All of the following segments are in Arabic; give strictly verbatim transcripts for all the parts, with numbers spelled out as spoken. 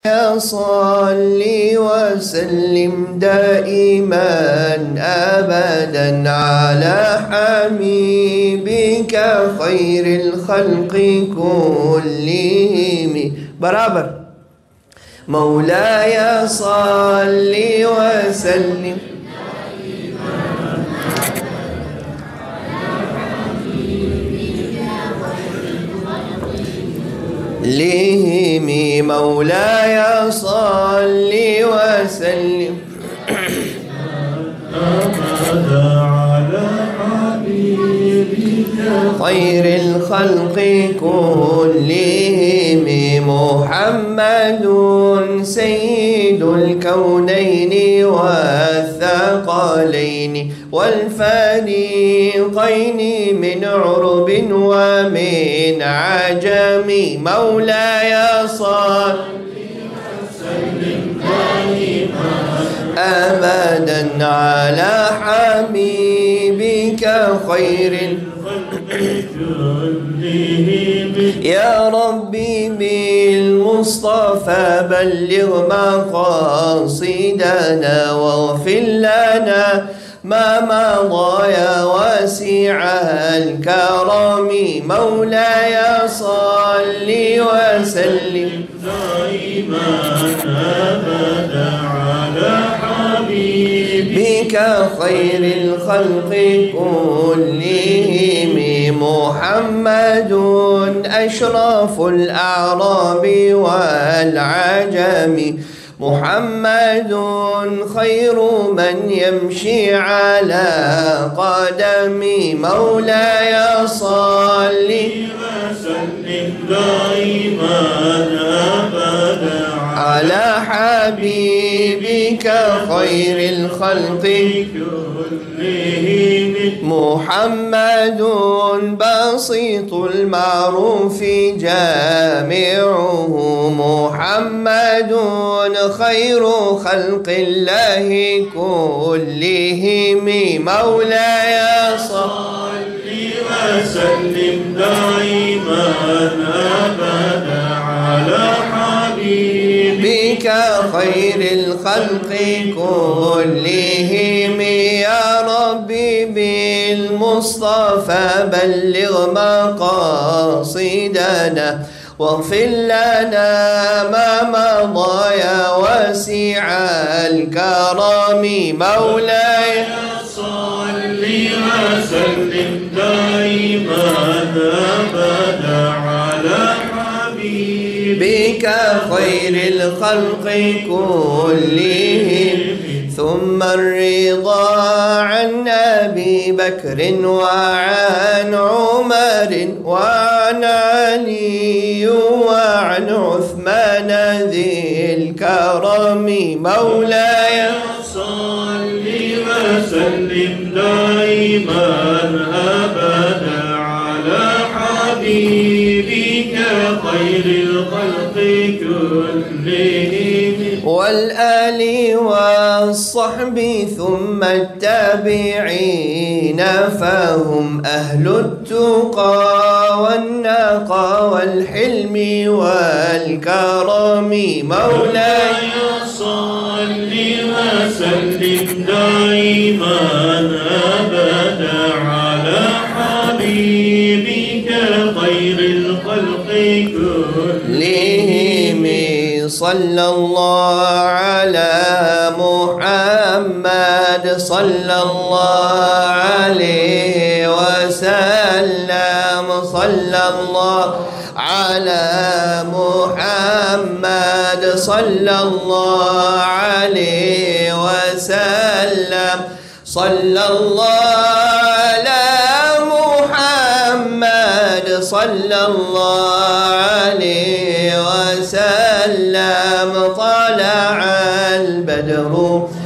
صل وسلم دائما أبدا على حبيبك خير الخلق كلهم. برابر. مولاي صل وسلم لهم. مولاي صل وسلم على حبيبك خير الخلق كلهم. محمد سيد الكونين والثقلين والفريقين من عرب ومن عجم. مولاي صل أبدا على حبيبك خير يا ربي بالمصطفى بلغ مقاصدنا واغفر لنا ما مضى يا واسع الكرم. مولاي صل وسلم دائما أبدا على حبيبك خير الخلق كلهم. محمد أشرف الأعراب والعجم. محمد خير من يمشي على قدم. مولاي صل وسلم دائما أبدا على حبيبك خير الخلق كلهم. محمد بسيط المعروف جامعه. محمد خير خلق الله كلهم. مولاي صل وسلم دائما أبدا على حبيبك خير الخلق كلهم. يا ربي بالمصطفى بلغ مقاصدنا واغفر لنا ما مضى يا واسع الكرم. مولاي صل وسلم دائما أبدا على حبيبك خير الخلق كلهم. ثم الرضا عن أبي بكر وعن عمر وعن علي وعن عثمان ذي الكرم. مولاي صل وسلم دائما أبدا على حبيبك خير الخلق كلهم. والآل والصحب ثم التابعين فهم أهل التقى والنقى والحلم والكرم. مولاي صل وسلم دائما أبدا على حبيبك خير الخلق كلهم. صلى الله على محمد صلى الله عليه وسلم. صلى الله على محمد صلى الله عليه وسلم. صلى الله على محمد صلى الله عليه وسلم. طلع البدر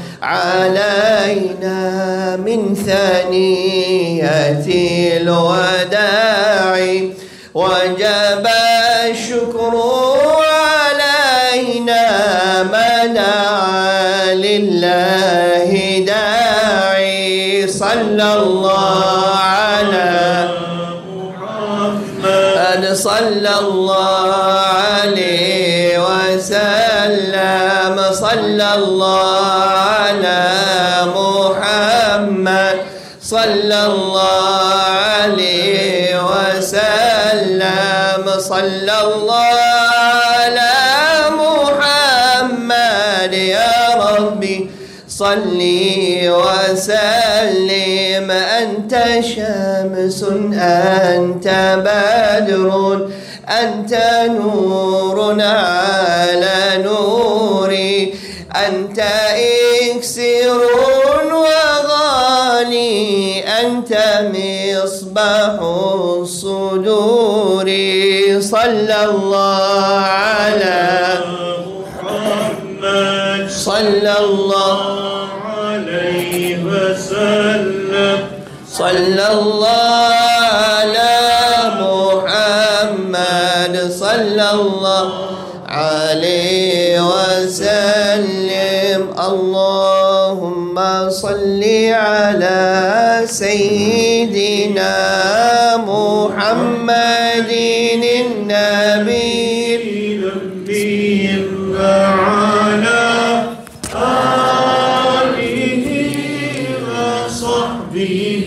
علينا من ثنية الوداع وجب الشكر علينا ما دعا لله داعي. صلى الله على محمد صلى الله عليه وسلم. وسلم صلى الله على محمد صلى الله عليه وسلم صلى الله على محمد يا ربي صلي وسلم أنت شمس أنت بدر أنت نور على نوري أنت إكسر وغالي أنت مصباح الصدور صلى الله على محمد صلى الله عليه وسلم صلى الله على محمد صلى الله عليه وسلم اللهم صل على سيدنا محمد النبي النبي وعلى آله وصحبه